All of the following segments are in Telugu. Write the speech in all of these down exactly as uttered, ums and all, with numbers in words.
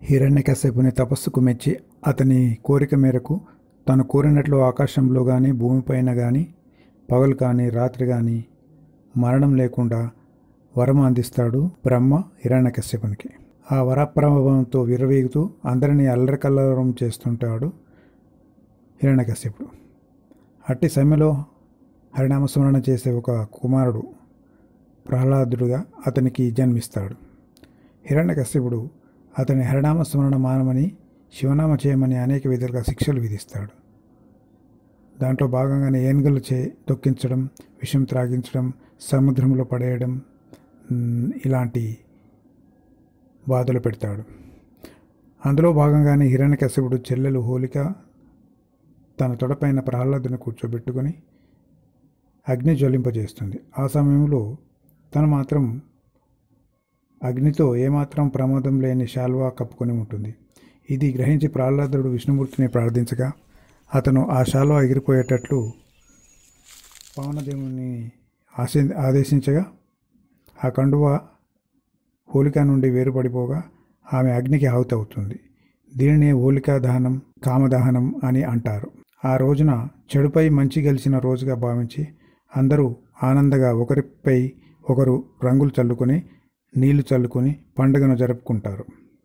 హిరణ్యకశ్యపుని తపస్సుకు మెచ్చి అతని కోరిక మేరకు తను కోరినట్లు ఆకాశంలో కానీ భూమిపైన కానీ పగలు కానీ రాత్రి కానీ మరణం లేకుండా వరం అందిస్తాడు బ్రహ్మ హిరణ్యకశ్యపునికి. ఆ వరప్రభావంతో విర్రవీగుతూ అందరినీ అల్లరికల్లరం చేస్తుంటాడు హిరణ్యకశ్యపుడు. అట్టి సమయంలో హరినామస్మరణ చేసే ఒక కుమారుడు ప్రహ్లాదుడుగా అతనికి జన్మిస్తాడు. హిరణ్యకశ్యపుడు అతని హరినామస్మరణ మానమని శివనామ చేయమని అనేక విధాలుగా శిక్షలు విధిస్తాడు. దాంట్లో భాగంగానే ఏనుగులు చే తొక్కించడం, విషం త్రాగించడం, సముద్రంలో పడేయడం ఇలాంటి బాధలు పెడతాడు. అందులో భాగంగానే హిరణ్యకశ్యపుడు చెల్లెలు హోలిక తన తొడపైన ప్రహ్లాదుని కూర్చోబెట్టుకొని అగ్ని జ్వలింపజేస్తుంది. ఆ సమయంలో తను మాత్రం అగ్నితో ఏమాత్రం ప్రమాదం లేని శాల్వా కప్పుకొని ఉంటుంది. ఇది గ్రహించి ప్రహ్లాదుడు విష్ణుమూర్తిని ప్రార్థించగా అతను ఆ శాల్వా ఎగిరిపోయేటట్లు పవనదేవుని ఆశ ఆదేశించగా ఆ కండువ హోలిక నుండి వేరుపడిపోగా ఆమె అగ్నికి ఆహుతి అవుతుంది. దీనినే హోలికా దహనం, కామదహనం అని అంటారు. ఆ రోజున చెడుపై మంచి గెలిచిన రోజుగా భావించి అందరూ ఆనందంగా ఒకరిపై ఒకరు రంగులు చల్లుకొని నీళ్లు చల్లుకొని పండుగను జరుపుకుంటారు.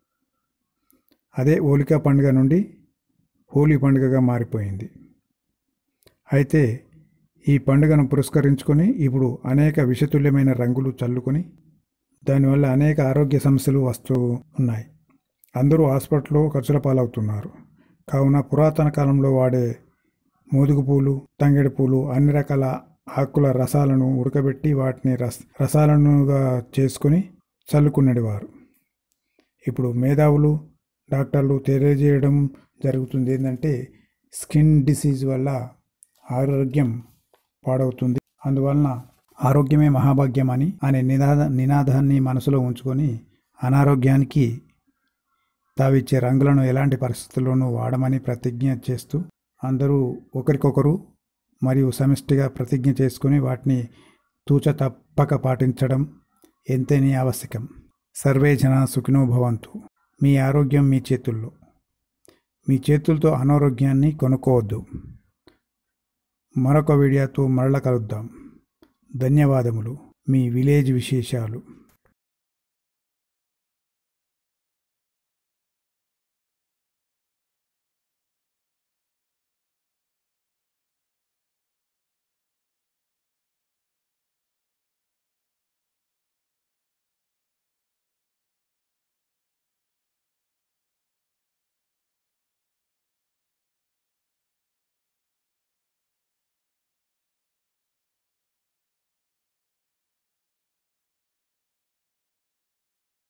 అదే హోలికా పండుగ నుండి హోలీ పండుగగా మారిపోయింది. అయితే ఈ పండుగను పురస్కరించుకొని ఇప్పుడు అనేక విషతుల్యమైన రంగులు చల్లుకొని దానివల్ల అనేక ఆరోగ్య సమస్యలు వస్తూ ఉన్నాయి. అందరూ హాస్పిటల్లో ఖర్చుల పాలవుతున్నారు. కావున పురాతన కాలంలో వాడే మోదుగు పూలు, తంగేడు పూలు, అన్ని రకాల ఆకుల రసాలను ఉడకబెట్టి వాటిని రస రసాలనుగా చేసుకొని చల్లుకునేవారు. ఇప్పుడు మేధావులు, డాక్టర్లు తెలియజేయడం జరుగుతుంది ఏంటంటే స్కిన్ డిసీజ్ వల్ల ఆరోగ్యం పాడవుతుంది, అందువలన ఆరోగ్యమే మహాభాగ్యం అని అనే నినాద నినాదాన్ని మనసులో ఉంచుకొని అనారోగ్యానికి తావిచ్చే రంగులను ఎలాంటి పరిస్థితుల్లోనూ వాడమని ప్రతిజ్ఞ చేస్తూ అందరూ ఒకరికొకరు మరియు సమిష్టిగా ప్రతిజ్ఞ చేసుకుని వాటిని తూచ తప్పక పాటించడం ఎంతైనా ఆవశ్యకం. సర్వే జనా సుఖినో భవంతు. మీ ఆరోగ్యం మీ చేతుల్లో. మీ చేతులతో అనారోగ్యాన్ని కొనుక్కోవద్దు. మరొక వీడియోతో మరల కలుద్దాం. ధన్యవాదములు. మీ విలేజ్ విశేషాలు.